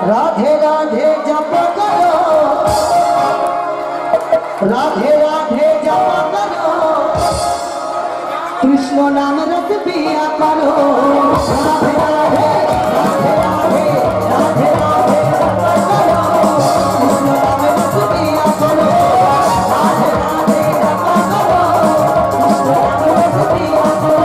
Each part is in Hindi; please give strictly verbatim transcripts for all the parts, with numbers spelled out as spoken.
राधे राधे जप करो, राधे राधे जप करो, कृष्ण नाम रस पिया करो। राधे राधे राधे राधे राधे राधे जप करो, कृष्ण नाम रस पिया करो। राधे राधे जप करो, कृष्ण नाम रस पिया करो।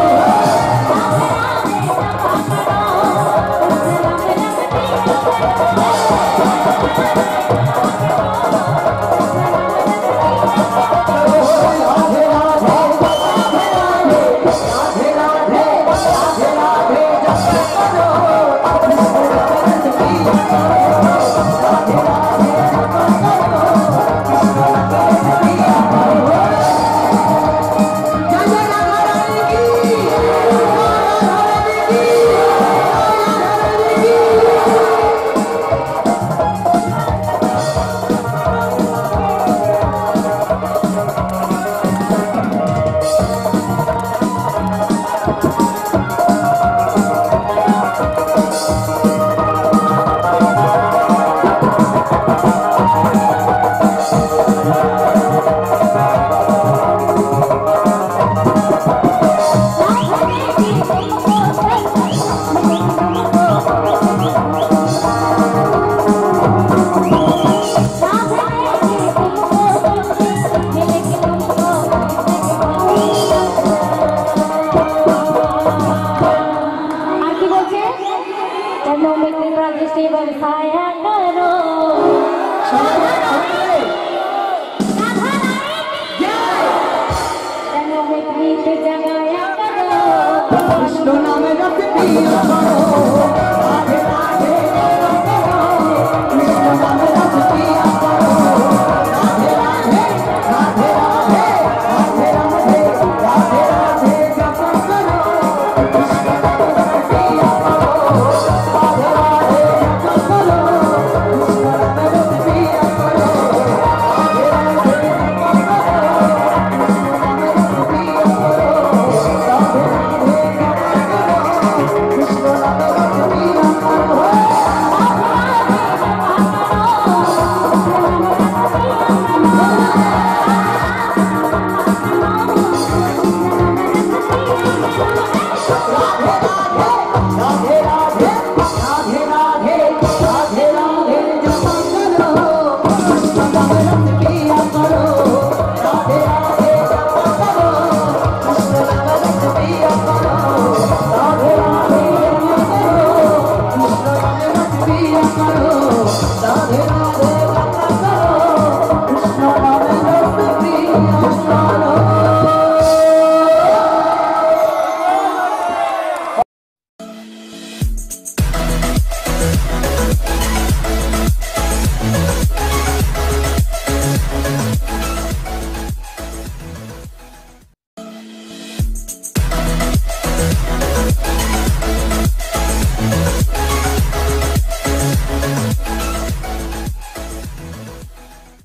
कृष्ण नाम रस पिया करो।